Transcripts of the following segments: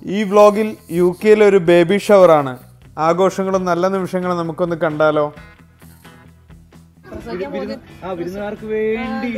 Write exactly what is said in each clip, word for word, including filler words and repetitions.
ഈ വ്ലോഗിൽ യു കെയിലെ ഒരു ബേബി ഷവറാണ്. ആഘോഷങ്ങളും നല്ല നിമിഷങ്ങളും നമുക്കൊന്ന് കണ്ടാലോ? വിരുന്നുകാർക്ക് വേണ്ടി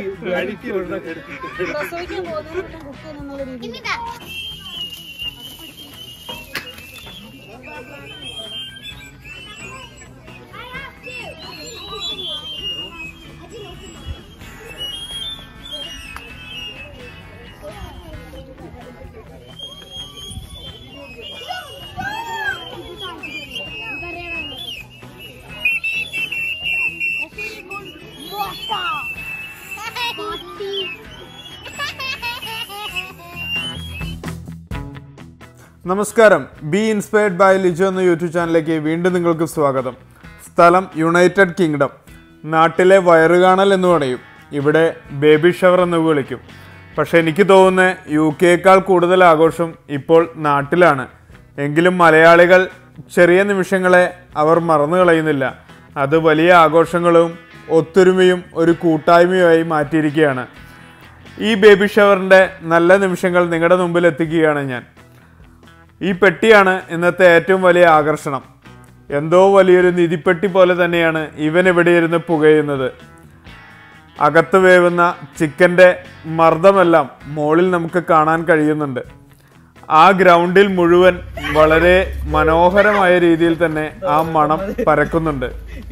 നമസ്കാരം. ബി ഇൻസ്പയർഡ് ബൈ ലിജോ എന്ന യൂട്യൂബ് ചാനലിലേക്ക് വീണ്ടും നിങ്ങൾക്ക് സ്വാഗതം. സ്ഥലം യുണൈറ്റഡ് കിങ്ഡം. നാട്ടിലെ വയറുകാണൽ എന്ന് പറയും, ഇവിടെ ബേബി ഷവർ എന്ന് വിളിക്കും. പക്ഷെ എനിക്ക് തോന്നുന്നത് യു കെയേക്കാൾ കൂടുതൽ ആഘോഷം ഇപ്പോൾ നാട്ടിലാണ്. എങ്കിലും മലയാളികൾ ചെറിയ നിമിഷങ്ങളെ അവർ മറന്നു കളയുന്നില്ല. അത് വലിയ ആഘോഷങ്ങളും ഒത്തൊരുമയും ഒരു കൂട്ടായ്മയുമായി മാറ്റിയിരിക്കുകയാണ്. ഈ ബേബി ഷവറിൻ്റെ നല്ല നിമിഷങ്ങൾ നിങ്ങളുടെ മുമ്പിൽ എത്തിക്കുകയാണ് ഞാൻ. ഈ പെട്ടിയാണ് ഇന്നത്തെ ഏറ്റവും വലിയ ആകർഷണം. എന്തോ വലിയൊരു നിധിപ്പെട്ടി പോലെ തന്നെയാണ് ഇവൻ ഇവിടെ ഇരുന്ന് പുകയുന്നത്. അകത്ത് വേവുന്ന ചിക്കൻ്റെ മർദ്ദമെല്ലാം മുകളിൽ നമുക്ക് കാണാൻ കഴിയുന്നുണ്ട്. ആ ഗ്രൗണ്ടിൽ മുഴുവൻ വളരെ മനോഹരമായ രീതിയിൽ തന്നെ ആ മണം പരക്കുന്നുണ്ട്.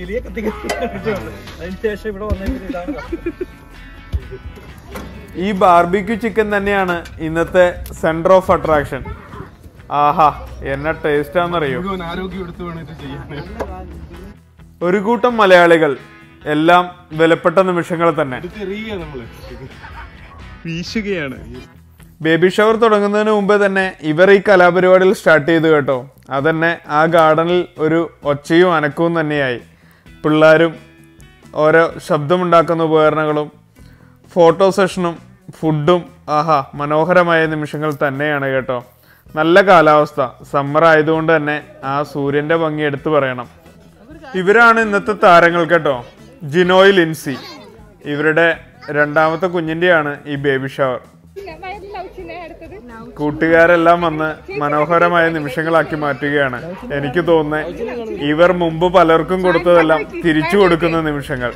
ഈ ബാർബിക്യൂ ചിക്കൻ തന്നെയാണ് ഇന്നത്തെ സെന്റർ ഓഫ് അട്രാക്ഷൻ. ആഹാ, എന്നെ ടേസ്റ്റാന്നറിയോ? ഒരു കൂട്ടം മലയാളികൾ, എല്ലാം വിലപ്പെട്ട നിമിഷങ്ങൾ തന്നെ വീശുകയാണ്. ബേബി ഷവർ തുടങ്ങുന്നതിന് മുമ്പേ തന്നെ ഇവർ ഈ കലാപരിപാടികൾ സ്റ്റാർട്ട് ചെയ്തു കേട്ടോ. അതന്നെ ആ ഗാർഡനിൽ ഒരു ഒച്ചയും അനക്കവും തന്നെയായി. പിള്ളേരും ഓരോ ശബ്ദമുണ്ടാക്കുന്ന ഉപകരണങ്ങളും ഫോട്ടോ സെഷനും ഫുഡും, ആഹാ, മനോഹരമായ നിമിഷങ്ങൾ തന്നെയാണ് കേട്ടോ. നല്ല കാലാവസ്ഥ, സമ്മർ ആയതുകൊണ്ട് തന്നെ ആ സൂര്യൻ്റെ ഭംഗി എടുത്തു പറയണം. ഇവരാണ് ഇന്നത്തെ താരങ്ങൾ കേട്ടോ, ജിനോയ് ലിൻസി. ഇവരുടെ രണ്ടാമത്തെ കുഞ്ഞിൻ്റെയാണ് ഈ ബേബി ഷവർ. കൂട്ടുകാരെല്ലാം വന്ന് മനോഹരമായ നിമിഷങ്ങളാക്കി മാറ്റുകയാണ്. എനിക്ക് തോന്നുന്നത് ഇവർ മുമ്പ് പലർക്കും കൊടുത്തതെല്ലാം തിരിച്ചു കൊടുക്കുന്ന നിമിഷങ്ങൾ.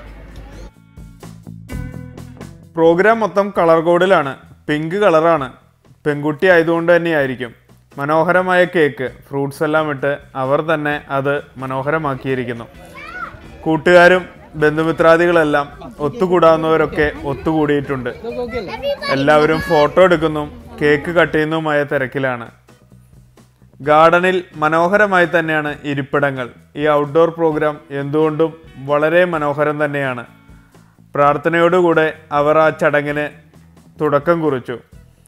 പ്രോഗ്രാം മൊത്തം കളർ കോഡിലാണ്. പിങ്ക് കളറാണ്. പെൺകുട്ടി ആയതുകൊണ്ട് തന്നെയായിരിക്കും. മനോഹരമായ കേക്ക്, ഫ്രൂട്ട്സ് എല്ലാം ഇട്ട് അവർ തന്നെ അത് മനോഹരമാക്കിയിരിക്കുന്നു. കൂട്ടുകാരും ബന്ധുമിത്രാദികളെല്ലാം ഒത്തുകൂടാവുന്നവരൊക്കെ ഒത്തുകൂടിയിട്ടുണ്ട്. എല്ലാവരും ഫോട്ടോ എടുക്കുന്നു, കേക്ക് കട്ട് ചെയ്യുന്നതുമായ തിരക്കിലാണ്. ഗാർഡനിൽ മനോഹരമായി തന്നെയാണ് ഇരിപ്പിടങ്ങൾ. ഈ ഔട്ട്ഡോർ പ്രോഗ്രാം എന്തുകൊണ്ടും വളരെ മനോഹരം തന്നെയാണ്. പ്രാർത്ഥനയോടുകൂടെ അവർ ആ ചടങ്ങിന് തുടക്കം കുറിച്ചു.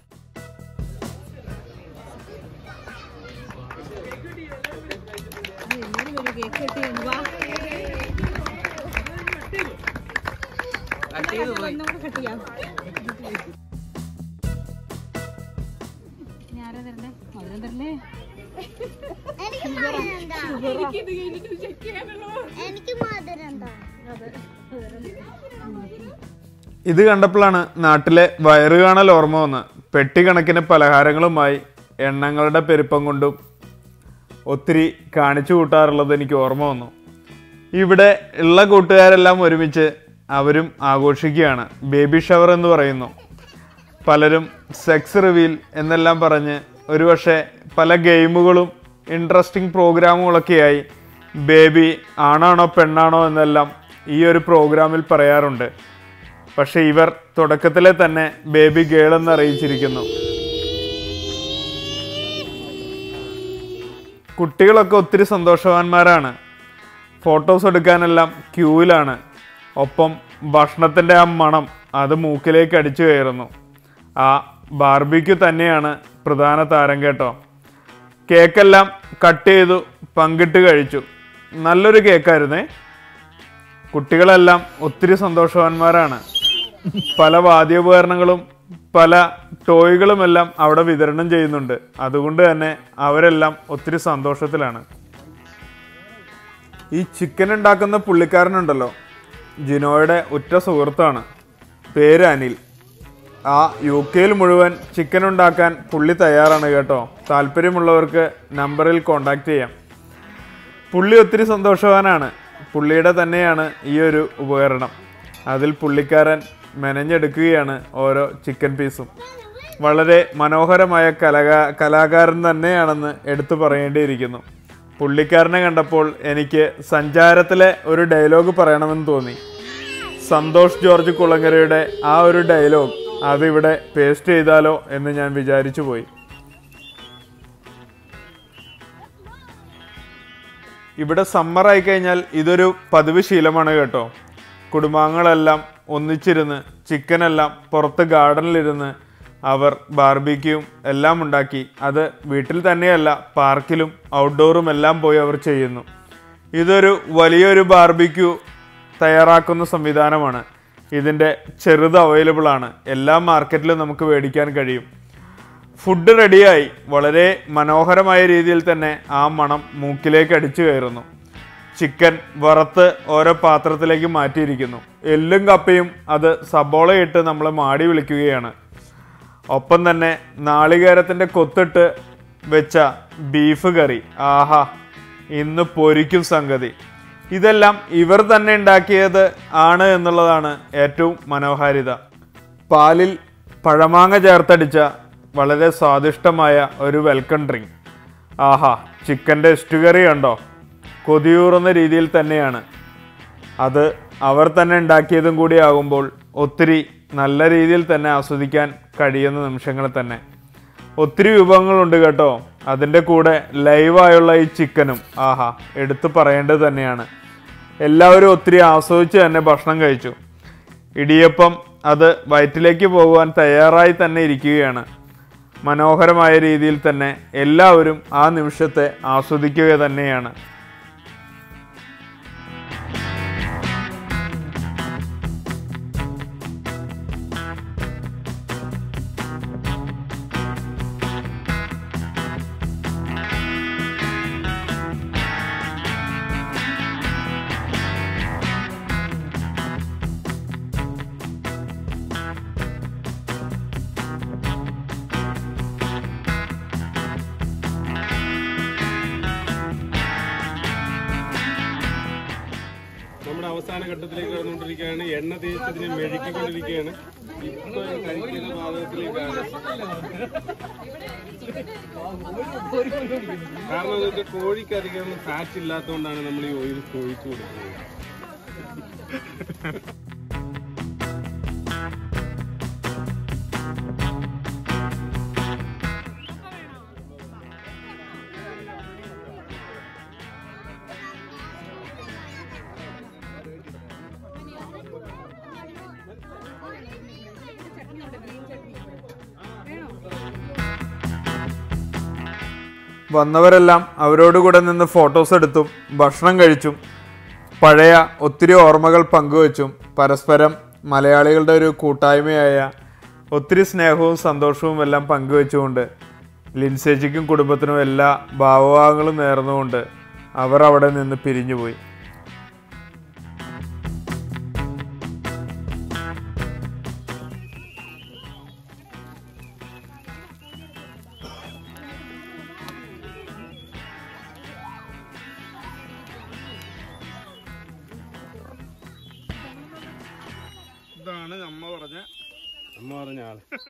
ഇത് കണ്ടപ്പോഴാണ് നാട്ടിലെ വയറുകാണൽ ഓർമ്മ വന്ന്. പെട്ടി കണക്കിന് പലഹാരങ്ങളുമായി എണ്ണങ്ങളുടെ പെരുപ്പം കൊണ്ടും ഒത്തിരി കാണിച്ചു കൂട്ടാറുള്ളത് എനിക്ക് ഓർമ്മ വന്നു. ഇവിടെ ഉള്ള കൂട്ടുകാരെല്ലാം ഒരുമിച്ച് അവരും ആഘോഷിക്കുകയാണ്. ബേബി ഷവർ എന്ന് പറയുന്നു. പലരും സെക്സ് റിവീൽ എന്നെല്ലാം പറഞ്ഞ് ഒരുപക്ഷെ പല ഗെയിമുകളും ഇൻട്രസ്റ്റിംഗ് പ്രോഗ്രാമുകളൊക്കെയായി ബേബി ആണാണോ പെണ്ണാണോ എന്നെല്ലാം ഈ ഒരു പ്രോഗ്രാമിൽ പറയാറുണ്ട്. പക്ഷെ ഇവർ തുടക്കത്തിലെ തന്നെ ബേബി ഗേൾ എന്ന് അറിയിച്ചിരിക്കുന്നു. കുട്ടികളൊക്കെ ഒത്തിരി സന്തോഷവാന്മാരാണ്. ഫോട്ടോസ് എടുക്കാനെല്ലാം ക്യൂവിലാണ്. ഒപ്പം ഭക്ഷണത്തിൻ്റെ ആ മണം അത് മൂക്കിലേക്ക് അടിച്ചു കയറുന്നു. ആ ബാർബിക്യൂ തന്നെയാണ് പ്രധാന താരം കേട്ടോ. കേക്കെല്ലാം കട്ട് ചെയ്തു പങ്കിട്ട് കഴിച്ചു. നല്ലൊരു കേക്കായിരുന്നേ. കുട്ടികളെല്ലാം ഒത്തിരി സന്തോഷവാന്മാരാണ്. പല വാദ്യോപകരണങ്ങളും പല ടോയ്കളുമെല്ലാം അവിടെ വിതരണം ചെയ്യുന്നുണ്ട്. അതുകൊണ്ട് തന്നെ അവരെല്ലാം ഒത്തിരി സന്തോഷത്തിലാണ്. ഈ ചിക്കൻ ഉണ്ടാക്കുന്ന പുള്ളിക്കാരനുണ്ടല്ലോ, ജിനോയുടെ ഉറ്റ സുഹൃത്താണ്. പേര് അനിൽ. ആ യു കെയിൽ മുഴുവൻ ചിക്കൻ ഉണ്ടാക്കാൻ പുള്ളി തയ്യാറാണ് കേട്ടോ. താല്പര്യമുള്ളവർക്ക് നമ്പറിൽ കോണ്ടാക്ട് ചെയ്യാം. പുള്ളി ഒത്തിരി സന്തോഷവാനാണ്. പുള്ളിയുടെ തന്നെയാണ് ഈ ഒരു ഉപകരണം. അതിൽ പുള്ളിക്കാരൻ മെനഞ്ഞെടുക്കുകയാണ് ഓരോ ചിക്കൻ പീസും. വളരെ മനോഹരമായ കലാകാ കലാകാരൻ തന്നെയാണെന്ന് എടുത്തു പറയേണ്ടിയിരിക്കുന്നു. പുള്ളിക്കാരനെ കണ്ടപ്പോൾ എനിക്ക് സഞ്ചാരത്തിലെ ഒരു ഡയലോഗ് പറയണമെന്ന് തോന്നി. സന്തോഷ് ജോർജ് കുളങ്ങരയുടെ ആ ഒരു ഡയലോഗ് അതിവിടെ പേസ്റ്റ് ചെയ്താലോ എന്ന് ഞാൻ വിചാരിച്ചു പോയി. ഇവിടെ സമ്മറായി കഴിഞ്ഞാൽ ഇതൊരു പതിവ് ശീലമാണ് കേട്ടോ. കുടുംബാംഗങ്ങളെല്ലാം ഒന്നിച്ചിരുന്ന് ചിക്കനെല്ലാം പുറത്ത് ഗാർഡനിലിരുന്ന് അവർ ബാർബിക്യൂയും എല്ലാം ഉണ്ടാക്കി അത് വീട്ടിൽ തന്നെയല്ല പാർക്കിലും ഔട്ട്ഡോറും എല്ലാം പോയി അവർ ചെയ്യുന്നു. ഇതൊരു വലിയൊരു ബാർബിക്യൂ തയ്യാറാക്കുന്ന സംവിധാനമാണ്. ഇതിൻ്റെ ചെറുത് അവൈലബിൾ ആണ്. എല്ലാ മാർക്കറ്റിലും നമുക്ക് മേടിക്കാൻ കഴിയും. ഫുഡ് റെഡിയായി. വളരെ മനോഹരമായ രീതിയിൽ തന്നെ ആ മണം മൂക്കിലേക്ക് അടിച്ചു കയറുന്നു. ചിക്കൻ വറുത്ത് ഓരോ പാത്രത്തിലേക്ക് മാറ്റിയിരിക്കുന്നു. എല്ലും കപ്പയും അത് സബോളയിട്ട് നമ്മൾ മാടി വിളിക്കുകയാണ്. ഒപ്പം തന്നെ നാളികേരത്തിൻ്റെ കൊത്തിട്ട് വെച്ച ബീഫ് കറി. ആഹാ, ഇന്ന് പൊരിക്കും സംഗതി. ഇതെല്ലാം ഇവർ തന്നെ ഉണ്ടാക്കിയത് ആണ് എന്നുള്ളതാണ് ഏറ്റവും മനോഹാരിത. പാലിൽ പഴമാങ്ങ ചേർത്തടിച്ച വളരെ സ്വാദിഷ്ടമായ ഒരു വെൽക്കം ഡ്രിങ്ക്. ആഹാ, ചിക്കൻ്റെ എസ്റ്റു കറി കണ്ടോ, കൊതിയൂറുന്ന രീതിയിൽ തന്നെയാണ്. അത് അവർ തന്നെ ഉണ്ടാക്കിയതും കൂടി ആകുമ്പോൾ ഒത്തിരി നല്ല രീതിയിൽ തന്നെ ആസ്വദിക്കാൻ കഴിയുന്ന നിമിഷങ്ങൾ തന്നെ. ഒത്തിരി വിഭവങ്ങളുണ്ട് കേട്ടോ. അതിൻ്റെ കൂടെ ലൈവായുള്ള ഈ ചിക്കനും ആഹാ, എടുത്തു പറയേണ്ടത് തന്നെയാണ്. എല്ലാവരും ഒത്തിരി ആസ്വദിച്ച് തന്നെ ഭക്ഷണം കഴിച്ചു. ഇടിയപ്പം അത് വയറ്റിലേക്ക് പോകുവാൻ തയ്യാറായി തന്നെ ഇരിക്കുകയാണ്. മനോഹരമായ രീതിയിൽ തന്നെ എല്ലാവരും ആ നിമിഷത്തെ ആസ്വദിക്കുക തന്നെയാണ്. നമ്മുടെ അവസാന ഘട്ടത്തിലേക്ക് കടന്നുകൊണ്ടിരിക്കുകയാണ്. എണ്ണ തേച്ചതിനെ മെഴുക്കിക്കൊണ്ടിരിക്കുകയാണ്. ഇപ്പൊ കഴിക്കുന്ന പാചകത്തിലേക്കാണ്. കാരണം എന്നിട്ട് കോഴിക്ക് അധികം ഫാറ്റ് ഇല്ലാത്തതുകൊണ്ടാണ് നമ്മൾ ഈ ഓയിൽ ഒഴിച്ചു കൊടുക്കുന്നത്. വന്നവരെല്ലാം അവരോടുകൂടെ നിന്ന് ഫോട്ടോസ് എടുത്തും ഭക്ഷണം കഴിച്ചും പഴയ ഒത്തിരി ഓർമ്മകൾ പങ്കുവച്ചും പരസ്പരം മലയാളികളുടെ ഒരു കൂട്ടായ്മയായ ഒത്തിരി സ്നേഹവും സന്തോഷവും എല്ലാം പങ്കുവെച്ചുകൊണ്ട് ലിൻസേച്ചിക്കും കുടുംബത്തിനും എല്ലാ ഭാവഭാവങ്ങളും നേർന്നുകൊണ്ട് അവർ അവിടെ നിന്ന് പിരിഞ്ഞുപോയി. ഇതാണ് അമ്മ പറഞ്ഞ അമ്മ പറഞ്ഞ ആള്.